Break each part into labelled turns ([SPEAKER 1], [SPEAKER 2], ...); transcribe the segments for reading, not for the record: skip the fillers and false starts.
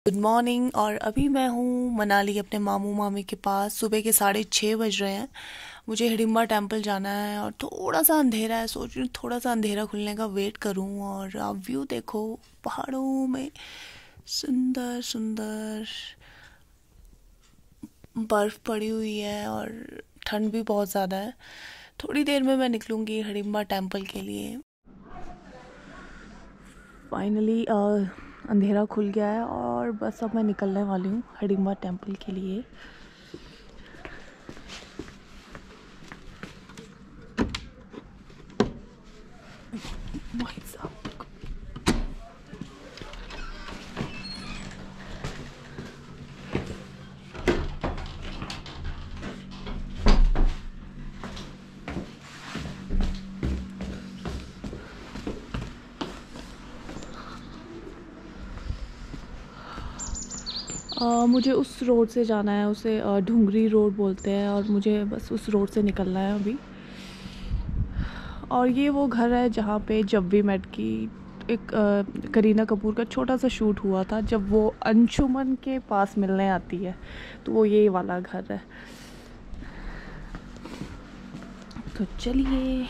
[SPEAKER 1] Good morning. और अभी मैं हूँ मनाली अपने मामू मामी के पास। सुबह के 6:30 बज रहे हैं। मुझे हिडिंबा टेम्पल जाना है और थोड़ा सा अंधेरा है। सोच रही हूँ थोड़ा सा अंधेरा खुलने का वेट करूँ। और आप व्यू देखो, पहाड़ों में सुंदर सुंदर बर्फ़ पड़ी हुई है और ठंड भी बहुत ज़्यादा है। थोड़ी देर में मैं निकलूँगी हिडिंबा टेम्पल के लिए। फाइनली अंधेरा खुल गया है और बस अब मैं निकलने वाली हूँ हिडिंबा टेम्पल के लिए। मुझे उस रोड से जाना है, उसे ढूंगरी रोड बोलते हैं, और मुझे बस उस रोड से निकलना है अभी। और ये वो घर है जहाँ पे जब वी मेट की एक करीना कपूर का छोटा सा शूट हुआ था, जब वो अंशुमन के पास मिलने आती है, तो वो ये वाला घर है। तो चलिए।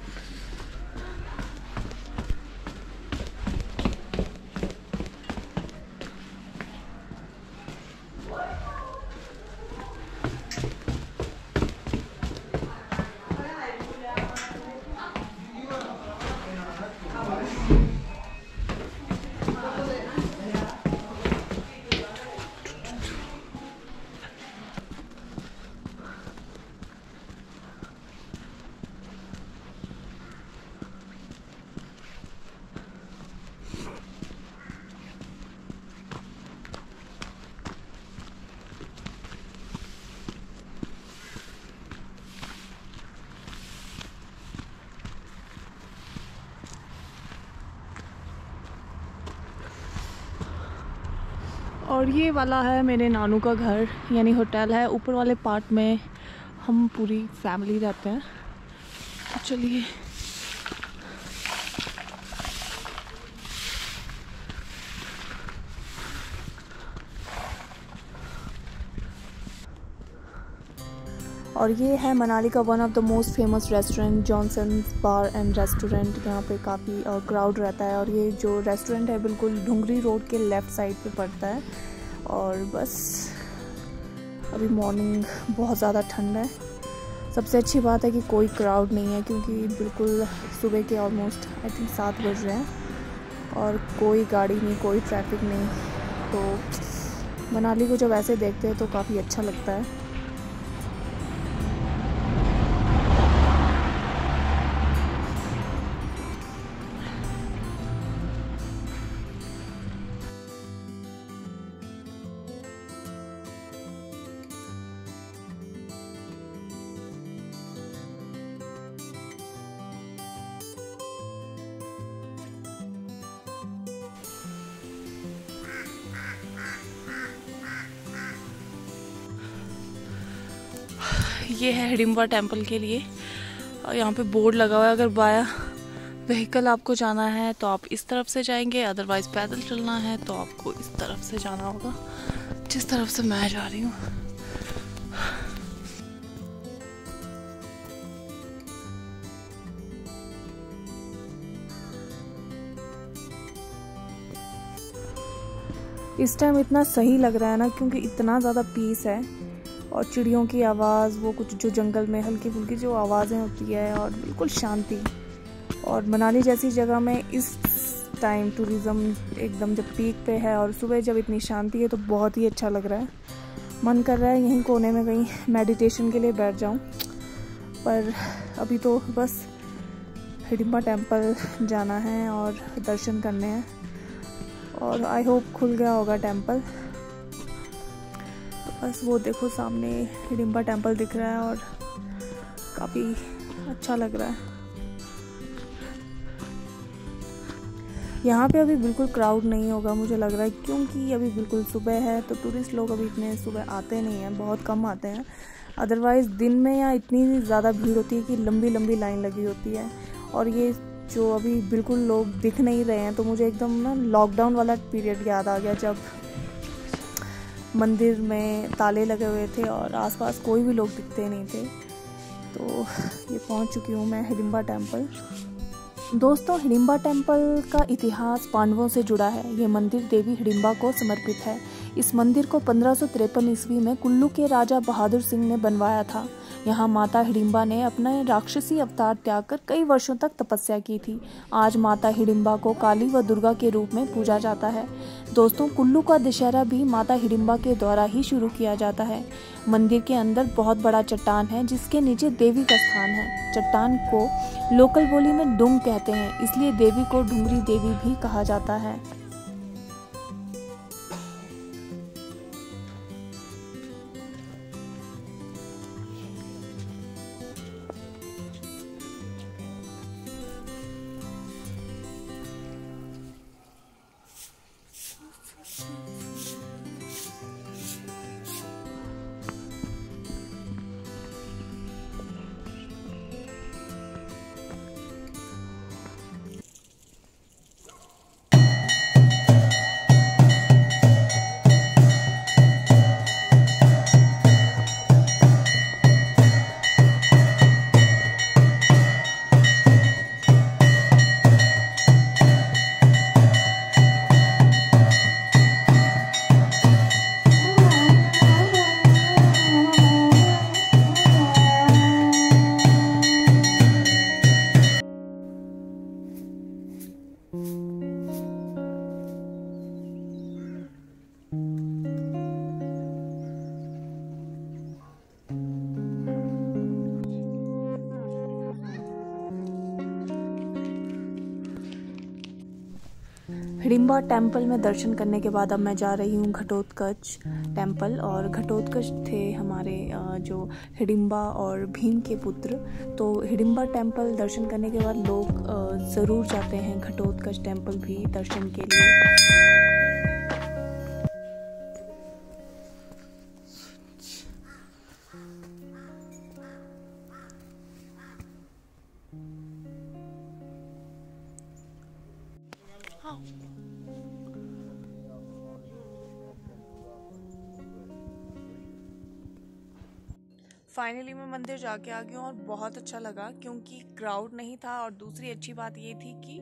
[SPEAKER 1] और ये वाला है मेरे नानू का घर, यानी होटल है। ऊपर वाले पार्ट में हम पूरी फैमिली रहते हैं। तो चलिए। और ये है मनाली का one of the most famous restaurant, Johnson's bar and restaurant. यहाँ पे काफ़ी क्राउड रहता है। और ये जो रेस्टोरेंट है बिल्कुल ढूंगरी रोड के लेफ़्ट साइड पे पड़ता है। और बस अभी मॉर्निंग बहुत ज़्यादा ठंड है। सबसे अच्छी बात है कि कोई क्राउड नहीं है, क्योंकि बिल्कुल सुबह के ऑलमोस्ट आई थिंक 7 बज रहे हैं और कोई गाड़ी नहीं, कोई ट्रैफिक नहीं। तो मनाली को जब ऐसे देखते हैं तो काफ़ी अच्छा लगता है। ये है हिडिंबा टेम्पल के लिए। और यहाँ पे बोर्ड लगा हुआ है, अगर बाया व्हीकल आपको जाना है तो आप इस तरफ से जाएंगे, अदरवाइज पैदल चलना है तो आपको इस तरफ से जाना होगा, जिस तरफ से मैं जा रही हूँ। इस टाइम इतना सही लग रहा है ना, क्योंकि इतना ज़्यादा पीस है और चिड़ियों की आवाज़, वो कुछ जो जंगल में हल्की फुल्की जो आवाज़ें होती है, और बिल्कुल शांति। और मनाली जैसी जगह में इस टाइम टूरिज़्म एकदम जब पीक पे है और सुबह जब इतनी शांति है तो बहुत ही अच्छा लग रहा है। मन कर रहा है यहीं कोने में कहीं मेडिटेशन के लिए बैठ जाऊं, पर अभी तो बस हिडिंबा टेम्पल जाना है और दर्शन करने हैं। और आई होप खुल गया होगा टेम्पल। बस वो देखो सामने हिडिंबा टेम्पल दिख रहा है और काफ़ी अच्छा लग रहा है। यहाँ पे अभी बिल्कुल क्राउड नहीं होगा मुझे लग रहा है, क्योंकि अभी बिल्कुल सुबह है तो टूरिस्ट लोग अभी इतने सुबह आते नहीं हैं, बहुत कम आते हैं। अदरवाइज़ दिन में यहाँ इतनी ज़्यादा भीड़ होती है कि लंबी लंबी लाइन लगी होती है। और ये जो अभी बिल्कुल लोग दिख नहीं रहे हैं, तो मुझे एकदम ना लॉकडाउन वाला पीरियड याद आ गया, जब मंदिर में ताले लगे हुए थे और आसपास कोई भी लोग दिखते नहीं थे। तो ये पहुंच चुकी हूँ मैं हिडिंबा टेम्पल। दोस्तों, हिडिंबा टेम्पल का इतिहास पांडवों से जुड़ा है। ये मंदिर देवी हिडिंबा को समर्पित है। इस मंदिर को 1553 ईस्वी में कुल्लू के राजा बहादुर सिंह ने बनवाया था। यहाँ माता हिडिंबा ने अपना राक्षसी अवतार त्याग कर कई वर्षों तक तपस्या की थी। आज माता हिडिंबा को काली व दुर्गा के रूप में पूजा जाता है। दोस्तों, कुल्लू का दशहरा भी माता हिडिंबा के द्वारा ही शुरू किया जाता है। मंदिर के अंदर बहुत बड़ा चट्टान है जिसके नीचे देवी का स्थान है। चट्टान को लोकल बोली में डुंग कहते हैं, इसलिए देवी को डुंगरी देवी भी कहा जाता है। हिडिंबा टेम्पल में दर्शन करने के बाद अब मैं जा रही हूँ घटोत्कच टेम्पल। और घटोत्कच थे हमारे जो हिडिंबा और भीम के पुत्र। तो हिडिंबा टेम्पल दर्शन करने के बाद लोग ज़रूर जाते हैं घटोत्कच टेम्पल भी दर्शन के लिए। फाइनली मैं मंदिर जाके आ गई हूँ और बहुत अच्छा लगा क्योंकि क्राउड नहीं था। और दूसरी अच्छी बात ये थी कि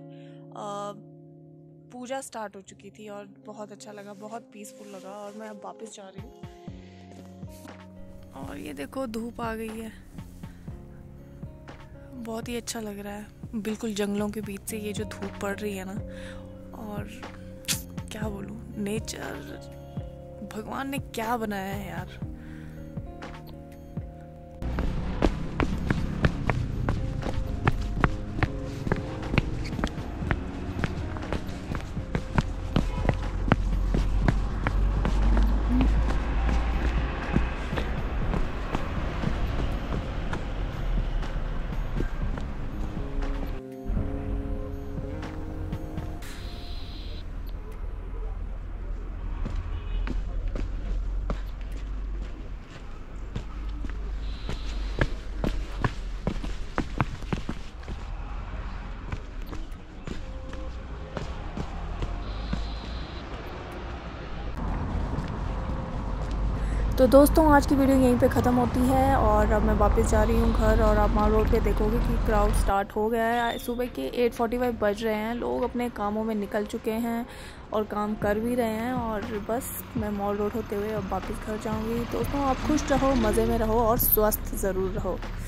[SPEAKER 1] पूजा स्टार्ट हो चुकी थी और बहुत अच्छा लगा, बहुत पीसफुल लगा। और मैं अब वापस जा रही हूँ और ये देखो धूप आ गई है, बहुत ही अच्छा लग रहा है। बिल्कुल जंगलों के बीच से ये जो धूप पड़ रही है ना, और क्या बोलूँ, नेचर भगवान ने क्या बनाया है यार। तो दोस्तों, आज की वीडियो यहीं पे ख़त्म होती है और अब मैं वापस जा रही हूँ घर। और आप माल रोड पे देखोगे कि क्राउड स्टार्ट हो गया है। सुबह के 8:45 बज रहे हैं, लोग अपने कामों में निकल चुके हैं और काम कर भी रहे हैं। और बस मैं मॉल रोड होते हुए अब वापस घर जाऊँगी। दोस्तों, आप खुश रहो, मज़े में रहो और स्वस्थ ज़रूर रहो।